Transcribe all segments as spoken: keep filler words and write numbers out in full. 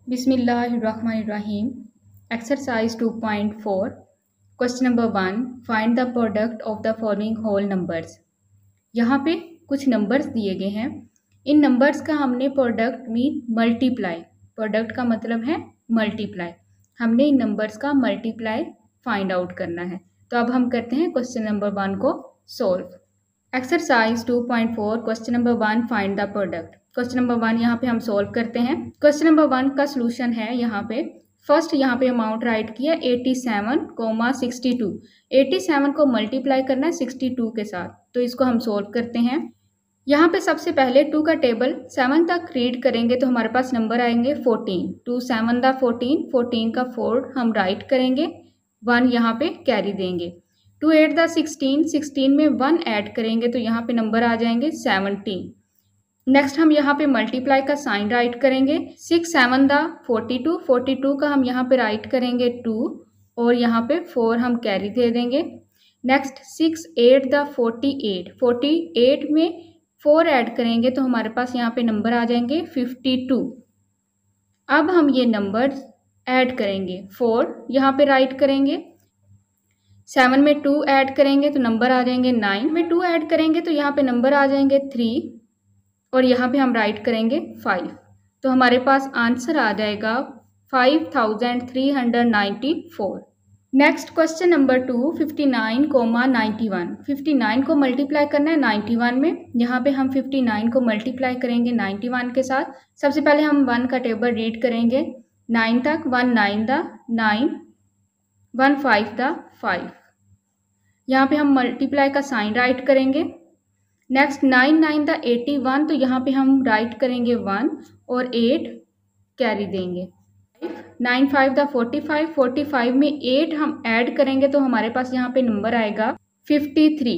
बिस्मिल्लाहिर्रहमानिर्रहीम। Exercise two point four, question number one, find the product of the following whole numbers. यहाँ पे कुछ numbers दिए गए हैं। इन नंबर्स का हमने प्रोडक्ट मीन मल्टीप्लाई, प्रोडक्ट का मतलब है मल्टीप्लाई। हमने इन नंबर्स का मल्टीप्लाई फाइंड आउट करना है। तो अब हम करते हैं क्वेश्चन नंबर वन को solve. Exercise two point four, question number one, find the product. Question number one यहाँ पे हम सोल्व करते हैं। क्वेश्चन नंबर वन का सोल्यूशन है यहाँ पे फर्स्ट, यहाँ पे अमाउंट राइट किया eighty seven comma sixty two. Eighty seven को मल्टीप्लाई करना है सिक्सटी टू के साथ, तो इसको हम सोल्व करते हैं। यहाँ पे सबसे पहले टू का टेबल सेवन तक रीड करेंगे तो हमारे पास नंबर आएंगे fourteen. Two seven the fourteen, fourteen का फोर हम राइट करेंगे, वन यहाँ पे कैरी देंगे। Two eight the sixteen, sixteen में वन ऐड करेंगे तो यहाँ पे नंबर आ जाएंगे सेवनटीन। नेक्स्ट हम यहाँ पे मल्टीप्लाई का साइन राइट करेंगे। Six seven the forty two, forty two का हम यहाँ पे राइट करेंगे टू और यहाँ पे फोर हम कैरी दे देंगे। Next six eight the forty eight, forty eight में फोर ऐड करेंगे तो हमारे पास यहाँ पे नंबर आ जाएंगे फिफ्टी टू। अब हम ये नंबर ऐड करेंगे, फोर यहाँ पे राइट करेंगे, सेवन में टू ऐड करेंगे तो नंबर आ जाएंगे नाइन, में टू ऐड करेंगे तो यहाँ पे नंबर आ जाएंगे थ्री और यहाँ पे हम राइट करेंगे फाइव। तो हमारे पास आंसर आ जाएगा five thousand three hundred ninety four. Next question number two, fifty nine comma ninety one. Fifty nine को मल्टीप्लाई करना है नाइन्टी वन में। यहाँ पे हम फिफ्टी नाइन को मल्टीप्लाई करेंगे नाइन्टी वन के साथ। सबसे पहले हम वन का टेबल रीड करेंगे नाइन तक, one nine the nine, one five the five. यहाँ पे हम मल्टीप्लाई का साइन राइट करेंगे। Next nine nine the eighty one, तो यहाँ पे हम राइट करेंगे वन और एट कैरी देंगे। Nine five the forty five, forty five में एट हम ऐड करेंगे तो हमारे पास यहाँ पे नंबर आएगा फिफ्टी थ्री।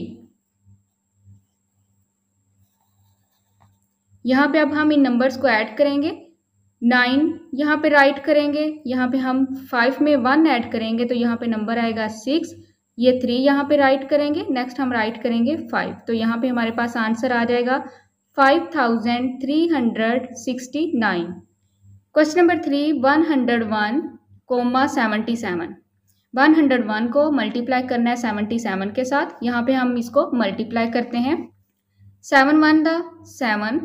यहाँ पे अब हम इन नंबर्स को ऐड करेंगे। नाइन यहाँ पे राइट करेंगे, यहाँ पे हम फाइव में वन ऐड करेंगे तो यहाँ पे नंबर आएगा सिक्स। ये थ्री यहाँ पे राइट करेंगे, नेक्स्ट हम राइट करेंगे फाइव, तो यहाँ पे हमारे पास आंसर आ जाएगा five thousand three hundred sixty nine. Question number three, one hundred one comma seventy seven. One hundred one को मल्टीप्लाई करना है सेवेंटी सेवन के साथ। यहाँ पे हम इसको मल्टीप्लाई करते हैं। Seven one the seven,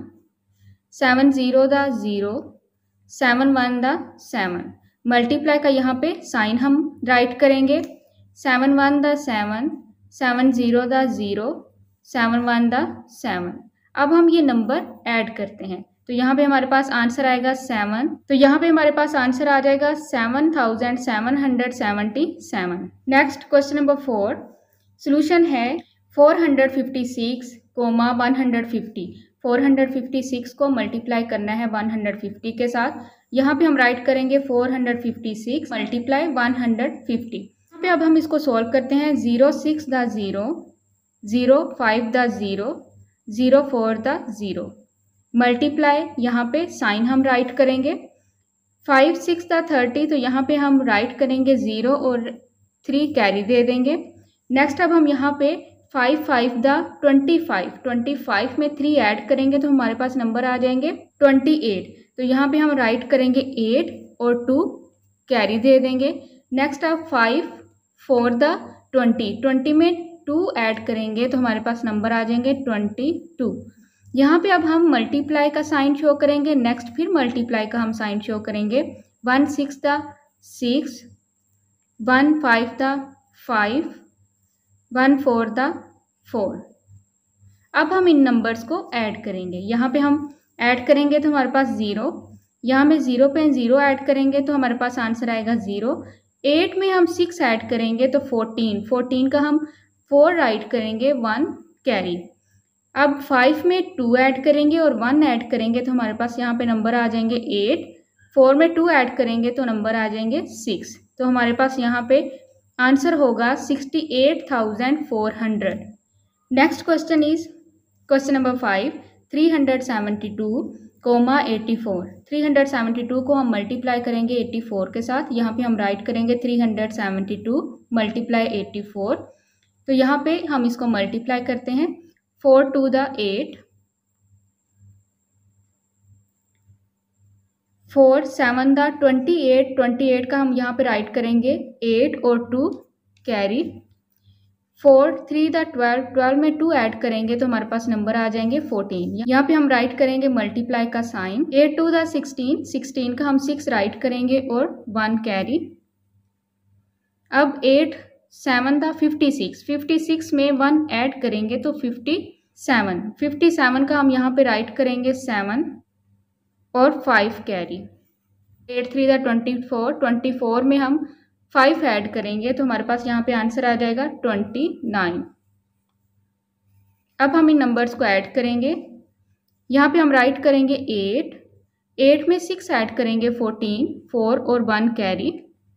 seven zero the zero, seven one the seven. Multiply का यहाँ पे साइन हम राइट करेंगे। Seven one the seven, seven zero the zero, seven one the seven. अब हम ये नंबर ऐड करते हैं तो यहाँ पे हमारे पास आंसर आएगा सेवन। तो यहाँ पे हमारे पास आंसर आ जाएगा seven thousand seven hundred seventy seven. Next question number four, solution है four hundred fifty six comma one hundred fifty. Four hundred fifty six को मल्टीप्लाई करना है वन हंड्रेड फिफ्टी के साथ। यहाँ पे हम राइट करेंगे four hundred fifty six multiply one hundred fifty. यहाँ पे अब हम इसको सॉल्व करते हैं। Zero six the zero, zero five the zero, zero four the zero. Multiply यहाँ पे साइन हम राइट करेंगे। फाइव सिक्स द थर्टी, तो यहाँ पे हम राइट करेंगे ज़ीरो और थ्री कैरी दे देंगे। नेक्स्ट अब हम यहाँ पे five five the twenty five, twenty five में थ्री ऐड करेंगे तो हमारे पास नंबर आ जाएंगे ट्वेंटी एट। तो यहाँ पे हम राइट करेंगे एट और टू कैरी दे देंगे। नेक्स्ट अब five four the twenty, twenty में टू ऐड करेंगे तो हमारे पास नंबर आ जाएंगे ट्वेंटी टू। यहाँ पे अब हम मल्टीप्लाई का साइन शो करेंगे, नेक्स्ट फिर मल्टीप्लाई का हम साइन शो करेंगे। One six the six, one five the five, one four the four. अब हम इन नंबर्स को ऐड करेंगे। यहाँ पे हम ऐड करेंगे तो हमारे पास ज़ीरो, यहाँ में ज़ीरो पे ज़ीरो ऐड करेंगे तो हमारे पास आंसर आएगा ज़ीरो। एट में हम सिक्स ऐड करेंगे तो फोर्टीन, फोर्टीन का हम फोर राइट करेंगे, वन कैरी। अब फाइव में टू ऐड करेंगे और वन ऐड करेंगे तो हमारे पास यहाँ पे नंबर आ जाएंगे एट। फोर में टू ऐड करेंगे तो नंबर आ जाएंगे सिक्स। तो हमारे पास यहाँ पे आंसर होगा sixty eight thousand four hundred. Next question is question number five, three hundred seventy two comma eighty four. Three hundred seventy two को हम मल्टीप्लाई करेंगे एटी फोर के साथ। यहाँ पे हम राइट करेंगे three hundred seventy two multiply eighty four. तो यहाँ पे हम इसको मल्टीप्लाई करते हैं। Four two the eight, four seven the twenty eight, twenty eight का हम यहाँ पे राइट करेंगे एट और two carry. Four three the twelve, twelve में टू ऐड करेंगे तो हमारे पास नंबर आ जाएंगे फोर्टीन। यहाँ पे हम राइट करेंगे मल्टीप्लाई का sign. Eight two the sixteen, sixteen का हम सिक्स राइट करेंगे और वन कैरी। अब eight seven the fifty six, fifty six में वन ऐड करेंगे तो फिफ्टी सेवन, फिफ्टी सेवन का हम यहाँ पे राइट करेंगे सेवन और five carry. Eight three the twenty four, twenty four में हम फाइव ऐड करेंगे तो हमारे पास यहाँ पे आंसर आ जाएगा ट्वेंटी नाइन। अब हम इन नंबर्स को ऐड करेंगे। यहाँ पे हम राइट करेंगे एट, एट में सिक्स ऐड करेंगे फोर्टीन, फोर और वन कैरी।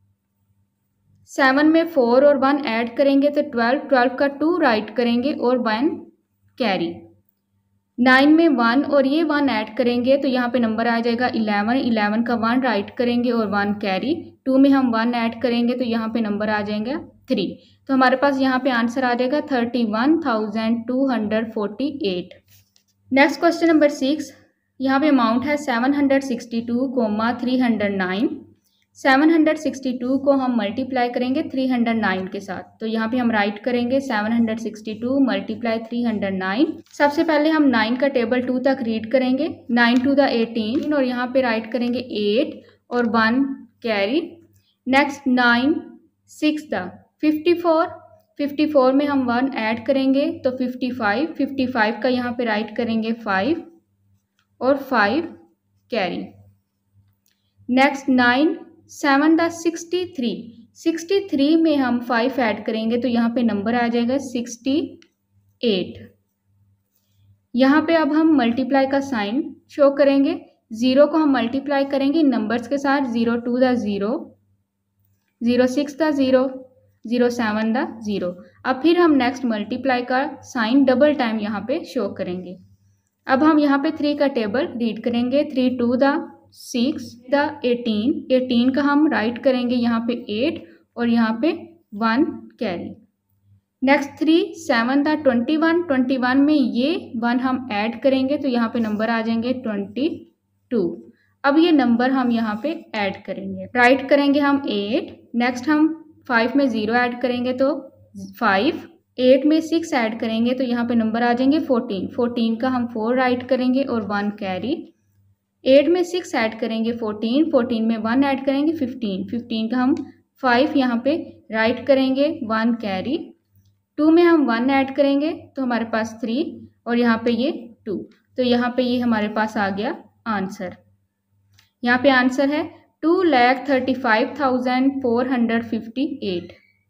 सेवन में फोर और वन ऐड करेंगे तो ट्वेल्व, ट्वेल्व का टू राइट करेंगे और वन कैरी। नाइन में वन और ये वन ऐड करेंगे तो यहाँ पे नंबर आ जाएगा इलेवन, इलेवन का वन राइट करेंगे और वन कैरी। टू में हम वन ऐड करेंगे तो यहाँ पे नंबर आ जाएगा थ्री। तो हमारे पास यहाँ पे आंसर आ जाएगा thirty one thousand two hundred forty eight. Next question number six, यहाँ पे अमाउंट है seven hundred sixty two comma three hundred nine. Seven hundred sixty two को हम मल्टीप्लाई करेंगे थ्री हंड्रेड नाइन के साथ, तो यहाँ पे हम राइट करेंगे seven hundred sixty two multiply three hundred nine. सबसे पहले हम नाइन का टेबल टू तक रीड करेंगे, नाइन टू द एटीन और यहाँ पे राइट करेंगे एट और one carry. Next nine six the fifty four, fifty four में हम वन ऐड करेंगे तो फिफ्टी फाइव, फिफ्टी फाइव का यहाँ पे राइट करेंगे फाइव और five carry. Next nine seven the sixty three, sixty three में हम फाइव ऐड करेंगे तो यहाँ पे नंबर आ जाएगा सिक्सटी एट। यहाँ पे अब हम मल्टीप्लाई का साइन शो करेंगे, ज़ीरो को हम मल्टीप्लाई करेंगे नंबर्स के साथ, zero two the zero, zero six the zero, zero seven the zero. अब फिर हम नेक्स्ट मल्टीप्लाई का साइन डबल टाइम यहाँ पे शो करेंगे। अब हम यहाँ पे थ्री का टेबल रीड करेंगे, three two the six the eighteen, eighteen का हम राइट करेंगे यहाँ पे एट और यहाँ पे one carry. Next three seven the twenty one, twenty one में ये वन हम ऐड करेंगे तो यहाँ पे नंबर आ जाएंगे ट्वेंटी टू। अब ये नंबर हम यहाँ पे ऐड करेंगे, राइट करेंगे हम एट। नेक्स्ट हम फाइव में ज़ीरो ऐड करेंगे तो फाइव, एट में सिक्स ऐड करेंगे तो यहाँ पे नंबर आ जाएंगे फोर्टीन, फोर्टीन का हम फोर राइट करेंगे और वन कैरी। एट में सिक्स ऐड करेंगे फोर्टीन, फोर्टीन में वन ऐड करेंगे फिफ्टीन, फिफ्टीन का हम फाइव यहाँ पे राइट करेंगे वन कैरी। टू में हम वन ऐड करेंगे तो हमारे पास थ्री और यहाँ पे ये टू, तो यहाँ पे ये हमारे पास आ गया आंसर। यहाँ पे आंसर है two lakh thirty five thousand four hundred fifty eight.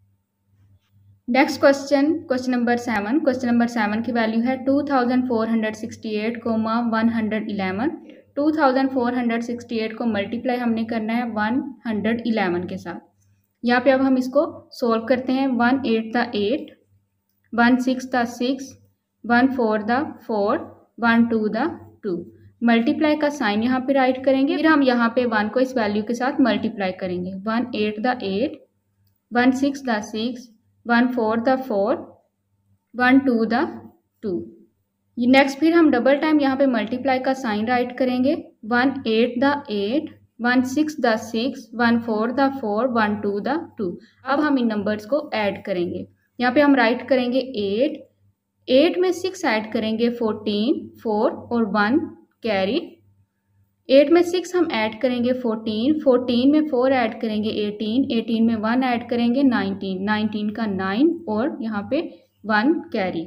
Next question, question number seven, question number seven की वैल्यू है two thousand four hundred sixty eight comma one hundred eleven. Two thousand four hundred sixty eight को multiply हमने करना है one hundred eleven के साथ। यहाँ पे अब हम इसको सोल्व करते हैं, one eight the eight, one six the six, one four the four, one two the two. Multiply का साइन यहाँ पे राइट करेंगे, फिर हम यहाँ पे वन को इस वैल्यू के साथ मल्टीप्लाई करेंगे, one eight the eight, one six the six, one four the four, one two the two. Next फिर हम डबल टाइम यहाँ पे मल्टीप्लाई का साइन राइट करेंगे, one eight the eight, one six the six, one four the four, one two the two. अब हम इन numbers को ऐड करेंगे, यहाँ पे हम राइट करेंगे एट, एट में सिक्स ऐड करेंगे फोर्टीन, फोर और वन कैरी। एट में सिक्स हम ऐड करेंगे फोर्टीन, फोर्टीन में फोर ऐड करेंगे एटीन, एटीन में वन ऐड करेंगे नाइनटीन, नाइनटीन का नाइन और यहाँ पे वन कैरी।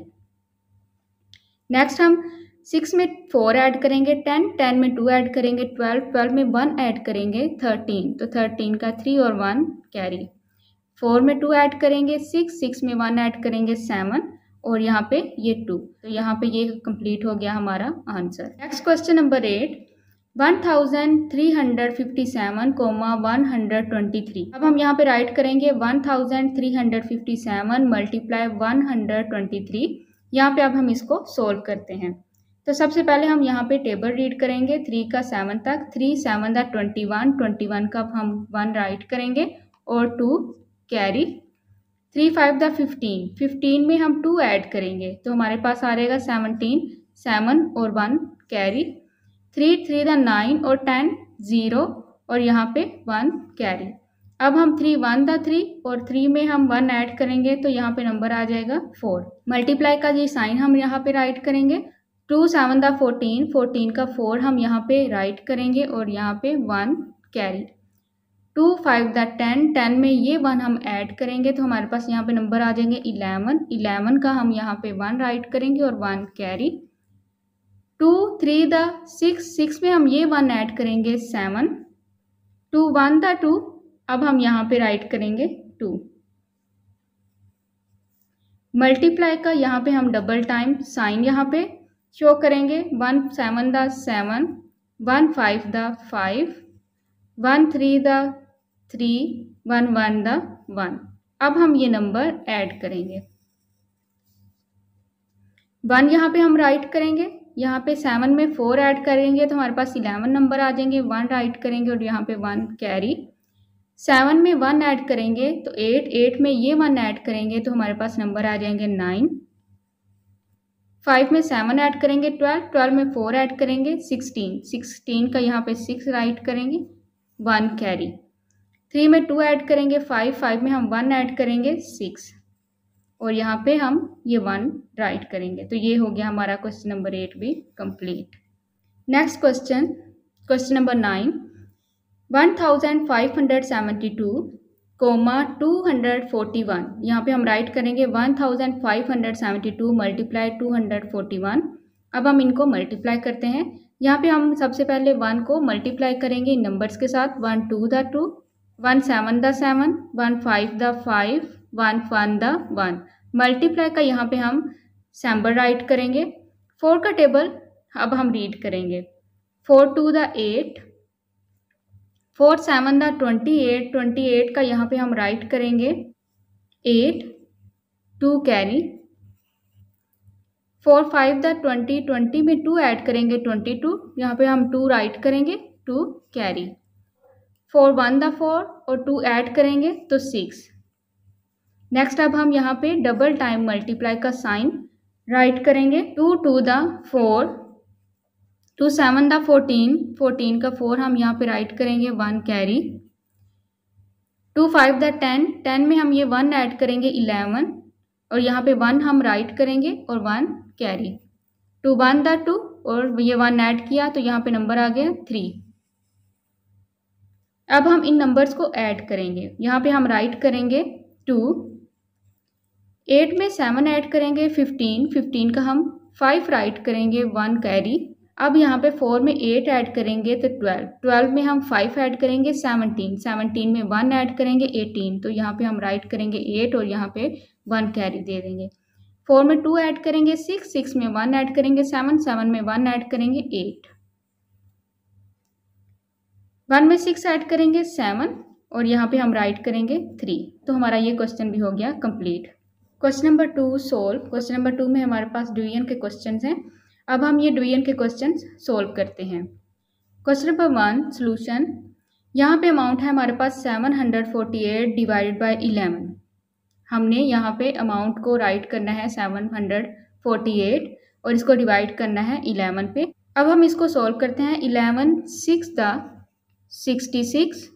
नेक्स्ट हम सिक्स में फोर ऐड करेंगे टेन, टेन में टू ऐड करेंगे ट्वेल्व, ट्वेल्व में वन ऐड करेंगे थर्टीन, तो थर्टीन का थ्री और वन कैरी। फोर में टू ऐड करेंगे सिक्स, सिक्स में वन ऐड करेंगे सेवन और यहाँ पे ये टू, तो यहाँ पे ये कंप्लीट हो गया हमारा answer. Next question number eight, one thousand three hundred fifty seven comma one hundred twenty three. अब हम यहाँ पे राइट करेंगे one thousand three hundred fifty seven multiply one hundred twenty three. यहाँ पे अब हम इसको सोल्व करते हैं, तो सबसे पहले हम यहाँ पे टेबल रीड करेंगे थ्री का सेवन तक, three seven the twenty one, twenty one का हम वन राइट करेंगे और two carry. Three five the fifteen, fifteen में हम टू ऐड करेंगे तो हमारे पास आ रहेगा सेवनटीन, सेवन और one carry. Three three the nine और टेन, ज़ीरो और यहाँ पे वन कैरी। अब हम थ्री वन द थ्री और थ्री में हम वन ऐड करेंगे तो यहाँ पे नंबर आ जाएगा फोर। मल्टीप्लाई का ये साइन हम यहाँ पे राइट करेंगे। Two seven the fourteen, fourteen का फोर हम यहाँ पे राइट करेंगे और यहाँ पे one carry. Two five the ten, ten में ये वन हम ऐड करेंगे तो हमारे पास यहाँ पे नंबर आ जाएंगे इलेवन। इलेवन का हम यहाँ पे वन राइट करेंगे और one carry. Two three the six, six में हम ये वन ऐड करेंगे seven. Two one the two, अब हम यहाँ पे राइट करेंगे टू। मल्टीप्लाई का यहाँ पे हम डबल टाइम साइन यहाँ पे शो करेंगे। One seven the seven, one five the five, one three the three, one one the one. अब हम ये नंबर ऐड करेंगे। वन यहाँ पे हम राइट करेंगे, यहाँ पे सेवन में फोर ऐड करेंगे तो हमारे पास इलेवन नंबर आ जाएंगे। वन राइट करेंगे और यहाँ पे वन कैरी। सेवन में वन ऐड करेंगे तो एट, एट में ये वन ऐड करेंगे तो हमारे पास नंबर आ जाएंगे नाइन। फाइव में सेवन ऐड करेंगे ट्वेल्व, ट्वेल्व में फोर ऐड करेंगे सिक्सटीन, सिक्सटीन का यहाँ पे सिक्स राइट करेंगे, वन कैरी। थ्री में टू ऐड करेंगे फाइव, फाइव में हम वन ऐड करेंगे सिक्स और यहाँ पे हम ये वन राइट करेंगे। तो ये हो गया हमारा क्वेश्चन नंबर एट भी complete. Next question, question number nine. One thousand five hundred seventy two comma two hundred forty one, यहाँ पे हम राइट करेंगे one thousand five hundred seventy two multiply two hundred forty one. अब हम इनको multiply करते हैं। यहाँ पे हम सबसे पहले वन को मल्टीप्लाई करेंगे इन नंबर्स के साथ। One two the two, one seven the seven, one five the five, one one the one. Multiply का यहाँ पे हम सैम्बल राइट करेंगे। फोर का टेबल अब हम रीड करेंगे। Four two the eight, four seven the twenty eight, twenty eight का यहाँ पे हम राइट करेंगे eight, two carry. Four five the twenty, twenty में टू ऐड करेंगे ट्वेंटी टू, यहाँ पे हम टू राइट करेंगे, two carry. Four one the four और टू ऐड करेंगे तो सिक्स। नेक्स्ट अब हम यहाँ पे डबल टाइम मल्टीप्लाई का साइन राइट करेंगे। Two two the four, two seven the fourteen, fourteen का फोर हम यहाँ पे राइट करेंगे, one carry. Two five the ten, ten में हम ये वन ऐड करेंगे इलेवन और यहाँ पे वन हम राइट करेंगे और one carry. Two one the two और ये वन ऐड किया तो यहाँ पे नंबर आ गया थ्री। अब हम इन नंबर्स को ऐड करेंगे। यहाँ पे हम राइट करेंगे टू, एट में सेवन ऐड करेंगे फिफ्टीन, फिफ्टीन का हम फाइव राइट करेंगे, वन कैरी। अब यहाँ पे फोर में एट ऐड करेंगे तो ट्वेल्व, ट्वेल्व में हम फाइव ऐड करेंगे सेवनटीन, सेवनटीन में वन ऐड करेंगे एटीन, तो यहाँ पे हम राइट करेंगे एट और यहाँ पे वन कैरी दे देंगे। फोर में टू ऐड करेंगे सिक्स, सिक्स में वन ऐड करेंगे सेवन, सेवन में वन ऐड करेंगे एट। वन में सिक्स ऐड करेंगे सेवन और यहाँ पे हम राइट करेंगे थ्री। तो हमारा ये क्वेश्चन भी हो गया complete. Question number two solve. Question number two में हमारे पास डिवीजन के क्वेश्चंस हैं। अब हम ये डिवीजन के क्वेश्चंस सोल्व करते हैं। Question number one solution. यहाँ पे अमाउंट है हमारे पास seven hundred forty eight divided by eleven. हमने यहाँ पे अमाउंट को राइट करना है सेवन हंड्रेड फोर्टी एट और इसको डिवाइड करना है इलेवन पे। अब हम इसको सोल्व करते हैं। Eleven six the sixty six,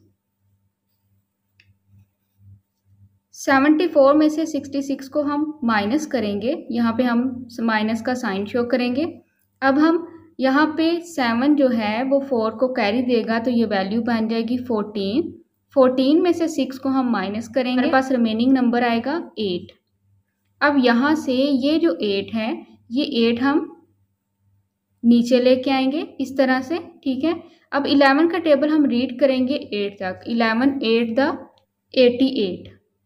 seventy four में से सिक्सटी सिक्स को हम माइनस करेंगे, यहाँ पे हम माइनस का साइन शो करेंगे। अब हम यहाँ पे सेवन जो है वो फोर को कैरी देगा तो ये वैल्यू बन जाएगी फोर्टीन। फोर्टीन में से सिक्स को हम माइनस करेंगे, हमारे पास रिमेनिंग नंबर आएगा एट। अब यहाँ से ये जो एट है ये एट हम नीचे लेके आएंगे इस तरह से, ठीक है। अब इलेवन का टेबल हम रीड करेंगे एट तक। Eleven eight the eighty eight.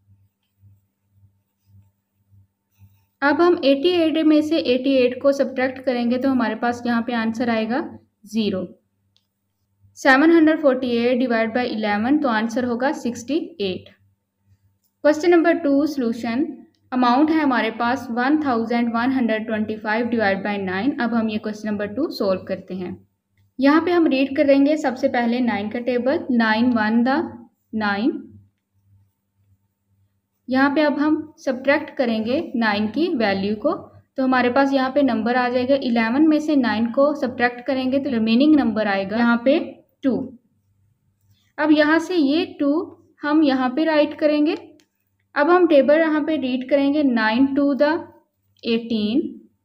अब हम अठासी में से अठासी को सब्ट्रैक्ट करेंगे तो हमारे पास यहाँ पे आंसर आएगा zero. Seven hundred forty eight divide by eleven तो आंसर होगा sixty eight. Question number two solution. Amount है हमारे पास one thousand one hundred twenty five divide by nine. अब हम ये क्वेश्चन नंबर टू सोल्व करते हैं। यहाँ पे हम रीड करेंगे सबसे पहले नाइन का table. Nine one the nine. यहाँ पे अब हम सब्ट्रैक्ट करेंगे नाइन की वैल्यू को तो हमारे पास यहाँ पे नंबर आ जाएगा। इलेवन में से नाइन को सब्ट्रैक्ट करेंगे तो रिमेनिंग नंबर आएगा यहाँ पे टू। अब यहाँ से ये टू हम यहाँ पे राइट करेंगे। अब हम टेबल यहाँ पे रीड करेंगे, nine two the eighteen,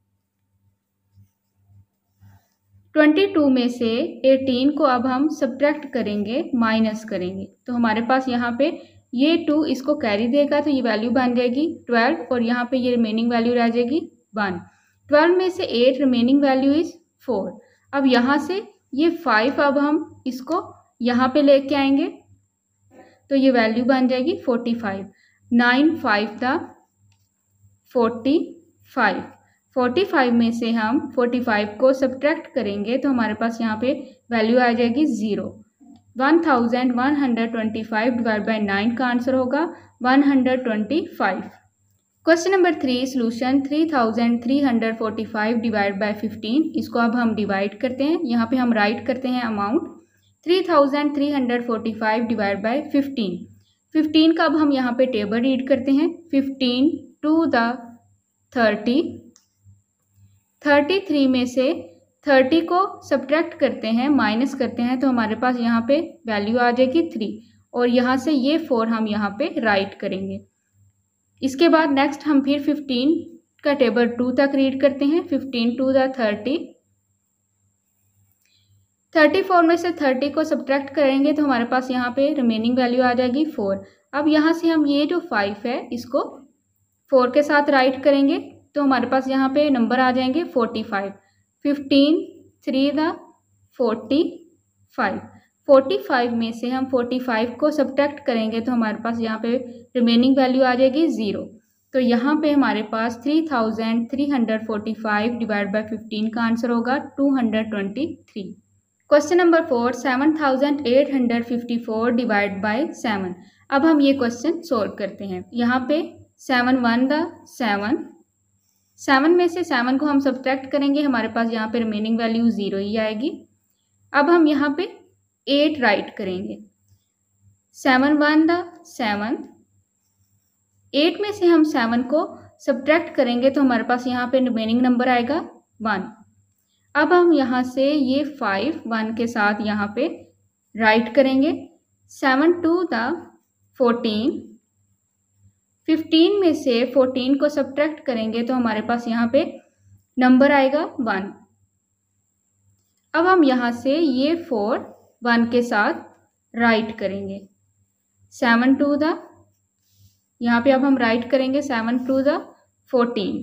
twenty two में से एटीन को अब हम सब्ट्रैक्ट करेंगे, माइनस करेंगे, तो हमारे पास यहाँ पे ये टू इसको कैरी देगा तो ये वैल्यू बन जाएगी ट्वेल्व और यहाँ पे ये रिमेनिंग वैल्यू रह जाएगी वन। ट्वेल्व में से eight remaining value is four. अब यहाँ से ये फाइव अब हम इसको यहाँ पे लेके आएंगे तो ये वैल्यू बन जाएगी forty five. Nine five the forty five. Forty five में से हम फोर्टी फाइव को सब्ट्रैक्ट करेंगे तो हमारे पास यहाँ पे वैल्यू आ जाएगी zero. One thousand one hundred twenty five divide by nine का आंसर होगा one hundred twenty five. Question number three, solution three thousand three hundred forty five divide by fifteen. इसको अब हम डिवाइड करते हैं, यहाँ पे हम राइट करते हैं amount three thousand three hundred forty five divide by fifteen. Fifteen का अब हम यहाँ पे टेबल रीड करते हैं, fifteen two the thirty, thirty three में से थर्टी को सब्ट्रैक्ट करते हैं, माइनस करते हैं, तो हमारे पास यहाँ पे वैल्यू आ जाएगी थ्री और यहाँ से ये फोर हम यहाँ पे राइट करेंगे। इसके बाद नेक्स्ट हम फिर फिफ्टीन का टेबल टू तक रीड करते हैं, fifteen two the thirty, thirty four में से थर्टी को सब्ट्रैक्ट करेंगे तो हमारे पास यहाँ पे रिमेनिंग वैल्यू आ जाएगी फोर। अब यहाँ से हम ये जो फाइव है इसको फोर के साथ राइट करेंगे तो हमारे पास यहाँ पे नंबर आ जाएंगे forty five. Fifteen three the forty five, forty five में से हम फोर्टी फाइव को सब्ट्रैक्ट करेंगे तो हमारे पास यहाँ पे रिमेनिंग वैल्यू आ जाएगी ज़ीरो। तो यहाँ पे हमारे पास three thousand three hundred forty five divide by fifteen का आंसर होगा two hundred twenty three. Question number four, seven thousand eight hundred fifty four divide by seven. अब हम ये क्वेश्चन सोल्व करते हैं। यहाँ पे seven one the seven, seven में से सेवन को हम सब्ट्रैक्ट करेंगे, हमारे पास यहाँ पे रिमेनिंग वैल्यू ज़ीरो ही आएगी। अब हम यहाँ पे एट राइट करेंगे, seven one the seven, eight में से हम सेवन को सब्ट्रैक्ट करेंगे तो हमारे पास यहाँ पे रिमेनिंग नंबर आएगा वन। अब हम यहाँ से ये फाइव वन के साथ यहाँ पे राइट करेंगे, seven two the fourteen, fifteen में से फोर्टीन को सब्ट्रैक्ट करेंगे तो हमारे पास यहाँ पे नंबर आएगा वन। अब हम यहाँ से ये फोर वन के साथ राइट करेंगे, सेवन टू द, यहाँ पे अब हम राइट करेंगे seven two the fourteen,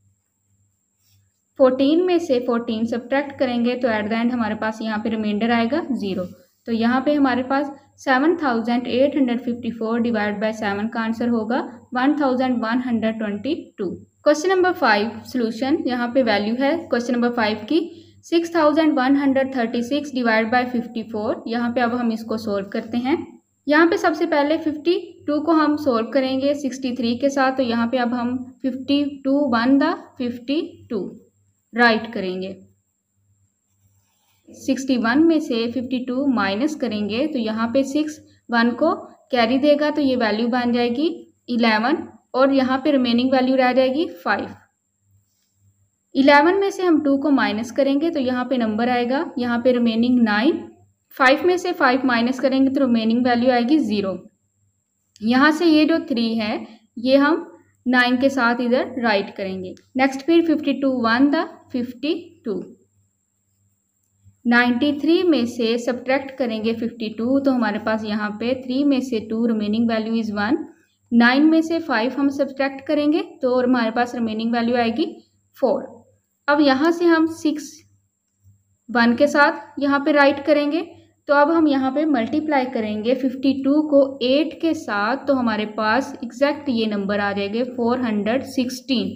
fourteen में से फोर्टीन सब्ट्रैक्ट करेंगे तो एट द एंड हमारे पास यहाँ पे रिमाइंडर आएगा ज़ीरो। तो यहाँ पे हमारे पास seven thousand eight hundred fifty four divide by seven का आंसर होगा one thousand one hundred twenty two. Question number five, solution यहाँ पे वैल्यू है क्वेश्चन नंबर फाइव की six thousand one hundred thirty six divide by fifty four. यहाँ पे अब हम इसको सोल्व करते हैं। यहाँ पे सबसे पहले फिफ्टी टू को हम सोल्व करेंगे सिक्सटी थ्री के साथ, तो यहाँ पे अब हम fifty two one the fifty two write करेंगे, सिक्सटी वन में से फिफ्टी टू माइनस करेंगे तो यहाँ पे सिक्स वन को कैरी देगा तो ये वैल्यू बन जाएगी इलेवन और यहाँ पे रिमेनिंग वैल्यू रह जाएगी फाइव। इलेवन में से हम टू को माइनस करेंगे तो यहाँ पे नंबर आएगा यहाँ पे रिमेनिंग नाइन। फाइव में से फाइव माइनस करेंगे तो रिमेनिंग वैल्यू आएगी ज़ीरो। यहाँ से ये जो थ्री है ये हम नाइन के साथ इधर राइट करेंगे। नेक्स्ट फिर fifty two one the fifty two, ninety three में से सब्ट्रैक्ट करेंगे फिफ्टी टू तो हमारे पास यहाँ पे थ्री में से two remaining value is one. Nine में से फाइव हम सब्ट्रैक्ट करेंगे तो हमारे पास रिमेनिंग वैल्यू आएगी फोर। अब यहाँ से हम सिक्स वन के साथ यहाँ पे राइट करेंगे तो अब हम यहाँ पे मल्टीप्लाई करेंगे फिफ्टी टू को एट के साथ तो हमारे पास एग्जैक्ट ये नंबर आ जाएंगे four hundred sixteen.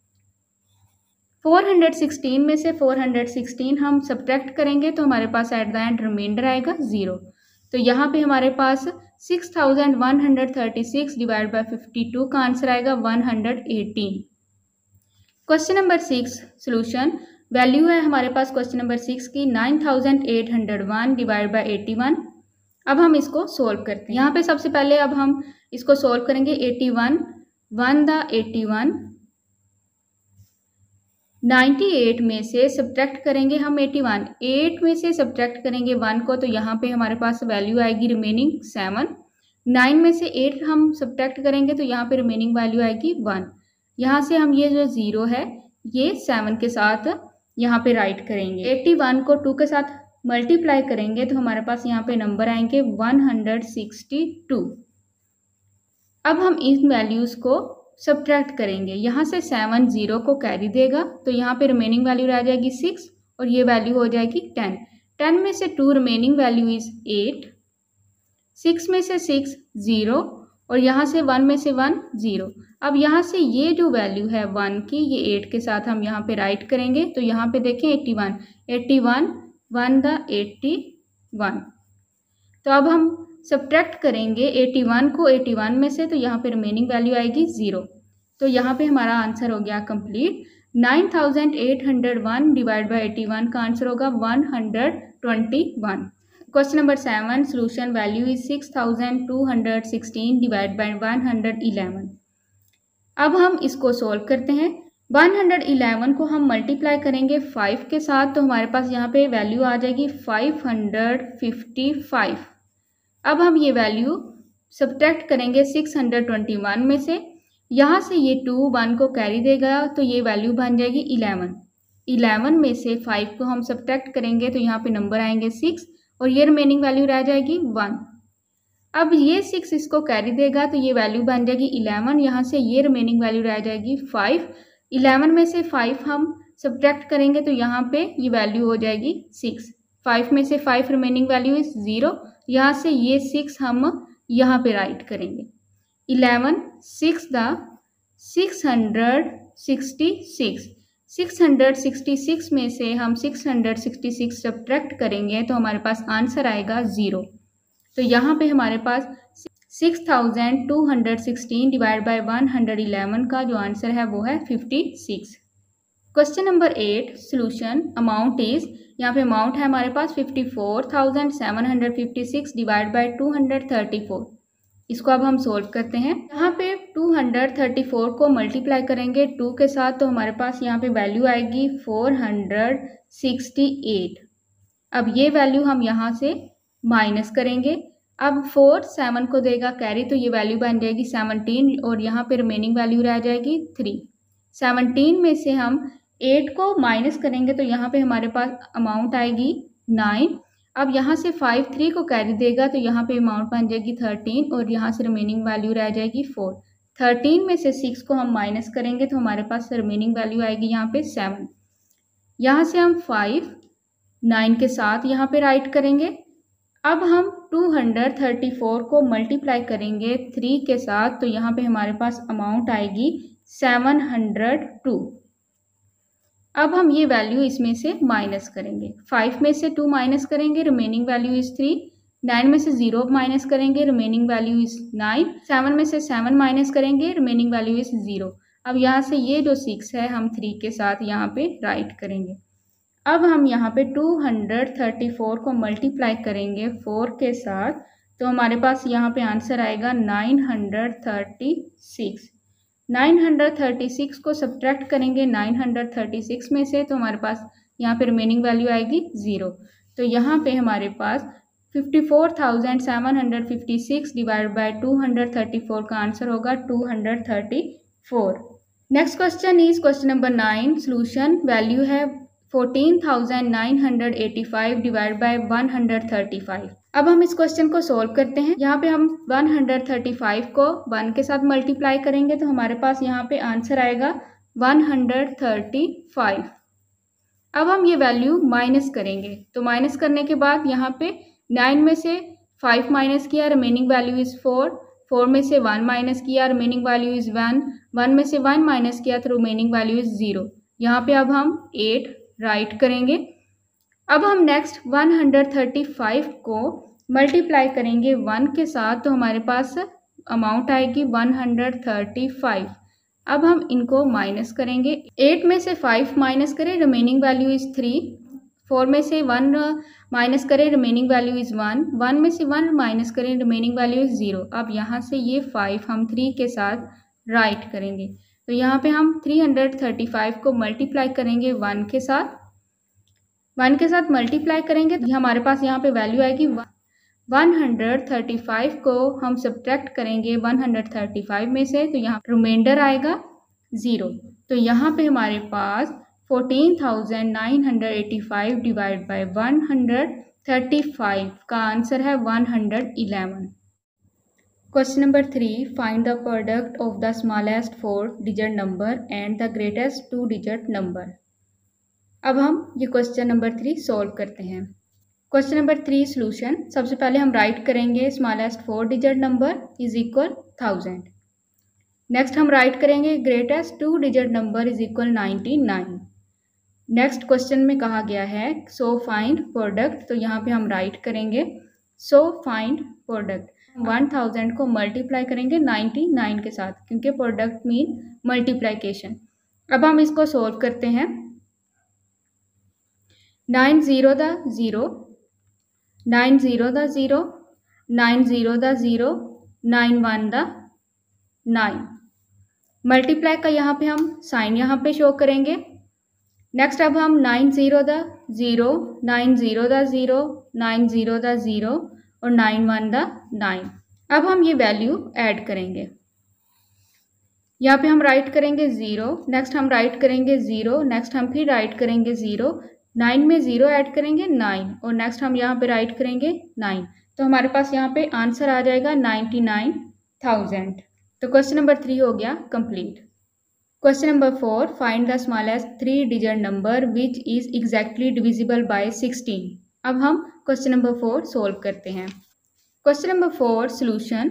Four hundred sixteen में से फोर हंड्रेड सिक्सटीन हम सब्ट्रैक्ट करेंगे तो हमारे पास एट द एंड रिमाइंडर आएगा ज़ीरो। तो यहाँ पे हमारे पास six thousand one hundred thirty six divide by fifty two का आंसर आएगा one hundred eighteen. Question number six, solution value है हमारे पास क्वेश्चन नंबर सिक्स की nine thousand eight hundred one divide by eighty one. अब हम इसको solve करते हैं। यहाँ पे सबसे पहले अब हम इसको सोल्व करेंगे, eighty one one the eighty one, अट्ठानवे में से सब्ट्रैक्ट करेंगे हम इक्यासी, आठ में से सब्ट्रैक्ट करेंगे वन को, तो यहाँ पे हमारे पास वैल्यू आएगी रिमेनिंग सेवन। नाइन में से एट हम सब्ट्रैक्ट करेंगे तो यहाँ पे रिमेनिंग वैल्यू आएगी वन। यहाँ से हम ये जो ज़ीरो है ये सेवन के साथ यहाँ पे राइट करेंगे। इक्यासी को टू के साथ मल्टीप्लाई करेंगे तो हमारे पास यहाँ पे नंबर आएंगे वन हंड्रेड सिक्सटी टू। अब हम इन वैल्यूज़ को सब्ट्रैक्ट करेंगे। यहाँ से सेवन ज़ीरो को कैरी देगा तो यहाँ पे रिमेनिंग वैल्यू रह जाएगी सिक्स और ये वैल्यू हो जाएगी टेन। टेन में से two remaining value is eight. Six में से सिक्स ज़ीरो और यहाँ से वन में से वन ज़ीरो। अब यहाँ से ये जो वैल्यू है वन की ये एट के साथ हम यहाँ पे राइट करेंगे तो यहाँ पे देखें eighty one, eighty one one the eighty one. तो अब हम सब्ट्रैक्ट करेंगे इक्यासी को इक्यासी में से तो यहाँ पे रिमेनिंग वैल्यू आएगी ज़ीरो। तो यहाँ पे हमारा आंसर हो गया complete. Nine thousand eight hundred one divide by इक्यासी का आंसर होगा one hundred twenty one. Question number seven, solution value is six thousand two hundred sixteen divide by one hundred eleven. अब हम इसको सोल्व करते हैं। वन हंड्रेड इलेवन को हम मल्टीप्लाई करेंगे फाइव के साथ तो हमारे पास यहाँ पे वैल्यू आ जाएगी फाइव हंड्रेड फिफ्टी फाइव। अब हम ये वैल्यू सब्ट्रैक्ट करेंगे सिक्स हंड्रेड ट्वेंटी वन में से। यहाँ से ये टू वन को कैरी देगा तो ये वैल्यू बन जाएगी इलेवन। इलेवन में से फाइव को हम सब्ट्रैक्ट करेंगे तो यहाँ पे नंबर आएंगे सिक्स और ये रिमेनिंग वैल्यू रह जाएगी वन। अब ये सिक्स इसको कैरी देगा तो ये वैल्यू बन जाएगी इलेवन। यहाँ से ये रिमेनिंग वैल्यू रह जाएगी फाइव। इलेवन में से फाइव हम सब्ट्रैक्ट करेंगे तो यहाँ पे ये वैल्यू हो जाएगी सिक्स। फाइव में से five remaining value is zero. यहाँ से ये सिक्स हम यहाँ पे राइट करेंगे। Eleven six the six hundred sixty six. Six hundred sixty six में से हम six hundred sixty six subtract करेंगे तो हमारे पास आंसर आएगा ज़ीरो। तो यहाँ पे हमारे पास six thousand two hundred sixteen divide by one hundred eleven का जो आंसर है वो है fifty six. Question number eight, solution amount is, यहाँ पे अमाउंट है हमारे पास fifty four thousand seven hundred fifty six divide by two hundred thirty four. इसको अब हम सोल्व करते हैं। यहाँ पे टू हंड्रेड थर्टी फोर को मल्टीप्लाई करेंगे टू के साथ तो हमारे पास यहाँ पे वैल्यू आएगी फोर हंड्रेड सिक्सटी एट। अब ये वैल्यू हम यहाँ से माइनस करेंगे। अब फोर सेवन को देगा कैरी तो ये वैल्यू बन जाएगी सेवनटीन और यहाँ पे रिमेनिंग वैल्यू रह जाएगी थ्री। सेवनटीन में से हम एट को माइनस करेंगे तो यहाँ पे हमारे पास अमाउंट आएगी नाइन। अब यहाँ से फाइव थ्री को कैरी देगा तो यहाँ पे अमाउंट बन जाएगी थर्टीन और यहाँ से रिमेनिंग वैल्यू रह जाएगी फोर। थर्टीन में से सिक्स को हम माइनस करेंगे तो हमारे पास रिमेनिंग वैल्यू आएगी यहाँ पे सेवन। यहाँ से हम फाइव नाइन के साथ यहाँ पे राइट करेंगे। अब हम टू हंड्रेड थर्टी फोर को मल्टीप्लाई करेंगे थ्री के साथ तो यहाँ पे हमारे पास अमाउंट आएगी सेवन हंड्रेड टू। अब हम ये वैल्यू इसमें से माइनस करेंगे। फाइव में से टू माइनस करेंगे remaining value is three. Nine में से ज़ीरो माइनस करेंगे remaining value is nine. Seven में से सेवन माइनस करेंगे रिमेनिंग वैल्यू इज़ ज़ीरो। अब यहाँ से ये जो सिक्स है हम थ्री के साथ यहाँ पे राइट करेंगे। अब हम यहाँ पे टू हंड्रेड थर्टी फोर को मल्टीप्लाई करेंगे फोर के साथ तो हमारे पास यहाँ पे आंसर आएगा nine hundred thirty six. Nine hundred thirty six को सब्ट्रैक्ट करेंगे नाइन हंड्रेड थर्टी सिक्स में से तो हमारे पास यहाँ पे रिमेनिंग वैल्यू आएगी ज़ीरो। तो यहाँ पे हमारे पास fifty four thousand seven hundred fifty six divide by two hundred thirty four का आंसर होगा two hundred thirty four. Next question is question number nine, solution value है fourteen thousand nine hundred eighty five divide by one hundred thirty five. अब हम इस question को solve करते हैं। यहाँ पे हम वन हंड्रेड थर्टी फाइव को वन के साथ मल्टीप्लाई करेंगे तो हमारे पास यहाँ पे आंसर आएगा वन हंड्रेड थर्टी फाइव। अब हम ये वैल्यू माइनस करेंगे तो माइनस करने के बाद यहाँ पे नाइन में से फाइव माइनस किया remaining value is four. Four में से वन माइनस किया remaining value is one. One में से वन माइनस किया तो रिमेनिंग वैल्यू इज़ ज़ीरो। यहाँ पे अब हम एट राइट करेंगे। अब हम next one hundred thirty five को मल्टीप्लाई करेंगे वन के साथ तो हमारे पास अमाउंट आएगी वन हंड्रेड थर्टी फाइव। अब हम इनको माइनस करेंगे। एट में से फाइव माइनस करें remaining value is three. Four में से वन माइनस करें remaining value is one. One में से वन माइनस करें रिमेनिंग वैल्यू इज़ ज़ीरो। अब यहाँ से ये फाइव हम थ्री के साथ राइट करेंगे। तो यहाँ पे हम थ्री हंड्रेड थर्टी फाइव को मल्टीप्लाई करेंगे वन के साथ, वन के साथ मल्टीप्लाई करेंगे तो हमारे पास यहाँ पे वैल्यू आएगी वन हंड्रेड थर्टी फाइव को हम सब्ट्रैक्ट करेंगे वन हंड्रेड थर्टी फाइव में से, तो यहाँ रिमाइंडर आएगा ज़ीरो। तो यहाँ पे हमारे पास fourteen thousand nine hundred eighty five divide by one hundred thirty five का आंसर है one hundred eleven. Question number three, find the product of the smallest four digit number and the greatest two digit number. अब हम ये question number three solve करते हैं। Question number three solution, सबसे पहले हम राइट करेंगे smallest four digit number is equal thousand. Next हम राइट करेंगे greatest two digit number is equal ninety nine. Next question में कहा गया है सो फाइंड प्रोडक्ट, तो यहाँ पे हम राइट करेंगे so find product. One thousand को मल्टीप्लाई करेंगे नाइन्टी नाइन के साथ क्योंकि प्रोडक्ट मीन मल्टीप्लिकेशन। अब हम इसको सोल्व करते हैं। Nine zero the zero, nine zero the zero, nine zero the zero, nine one the nine. Multiply का यहाँ पे हम साइन यहाँ पे शो करेंगे। नेक्स्ट अब हम nine zero the zero, nine zero the zero, nine zero the zero और नाइन वन द नाइन। अब हम ये वैल्यू ऐड करेंगे। यहाँ पे हम राइट करेंगे ज़ीरो, नेक्स्ट हम राइट करेंगे ज़ीरो, नेक्स्ट हम फिर राइट करेंगे ज़ीरो, नाइन में ज़ीरो ऐड करेंगे नाइन और नेक्स्ट हम यहाँ पे राइट करेंगे नाइन। तो हमारे पास यहाँ पे आंसर आ जाएगा नाइन्टी नाइन थाउजेंड। तो क्वेश्चन नंबर थ्री हो गया complete. Question number four, find the smallest three digit number which is exactly divisible by sixteen. अब हम क्वेश्चन नंबर फोर सोल्व करते हैं। Question number four solution,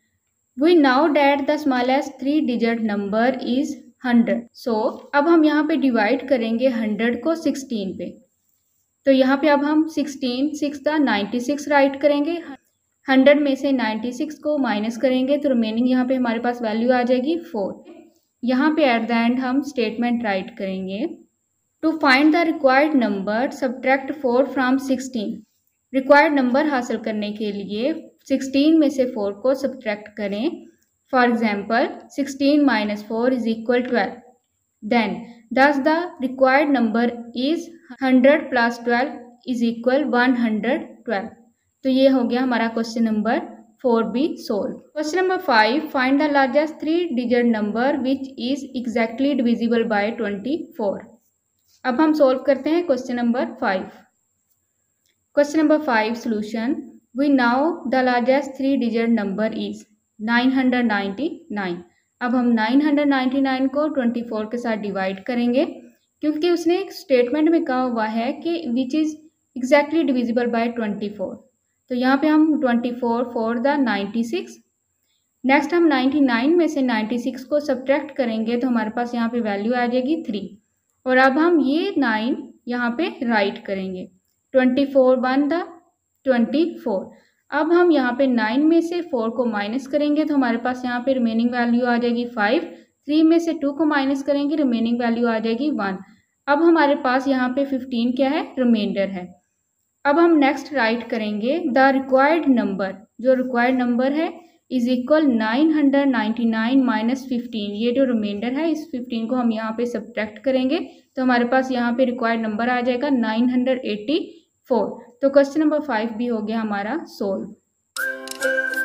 we know that the smallest three digit number is hundred. So अब हम यहाँ पे divide करेंगे hundred को सिक्सटीन पे। तो यहाँ पे अब हम sixteen six the ninety six write करेंगे। हंड्रेड में से नाइन्टी सिक्स को माइनस करेंगे तो रिमेनिंग यहाँ पे हमारे पास वैल्यू आ जाएगी फोर। यहाँ पे एट द एंड हम स्टेटमेंट राइट करेंगे to find the required number subtract four from sixteen. Required number हासिल करने के लिए सिक्सटीन में से फोर को सब्ट्रैक्ट करें। For example sixteen minus four is equal twelve, then thus the required number is hundred plus twelve is equal one hundred twelve. तो ये हो गया हमारा question number four be solve. Question number five, find the largest three digit number which is exactly divisible by twenty four. अब हम solve करते हैं question number five. Question number five solution, we know the largest three digit number is nine hundred ninety nine. अब हम nine hundred ninety nine को twenty four के साथ divide करेंगे क्योंकि उसने एक स्टेटमेंट में कहा हुआ है कि which is exactly divisible by twenty four. तो यहाँ पे हम twenty four four the ninety six. Next हम नाइन्टी नाइन में से नाइन्टी सिक्स को सब्ट्रैक्ट करेंगे तो हमारे पास यहाँ पे वैल्यू आ जाएगी थ्री। और अब हम ये नाइन यहाँ पे राइट करेंगे। Twenty four one the twenty four. अब हम यहाँ पे नाइन में से फोर को माइनस करेंगे तो हमारे पास यहाँ पे रिमेनिंग वैल्यू आ जाएगी फाइव। थ्री में से टू को माइनस करेंगे, रिमेनिंग वैल्यू आ जाएगी वन। अब हमारे पास यहाँ पे फिफ्टीन क्या है, रिमाइंडर है। अब हम नेक्स्ट राइट करेंगे द रिक्वायर्ड नंबर, जो रिक्वायर्ड नंबर है is equal nine hundred ninety nine minus fifteen. ये जो रिमाइंडर है इस फिफ्टीन को हम यहाँ पे सब्ट्रैक्ट करेंगे तो हमारे पास यहाँ पे रिक्वायर्ड नंबर आ जाएगा नाइन हंड्रेड एट्टी फोर। तो क्वेश्चन नंबर फाइव भी हो गया हमारा सोल्व।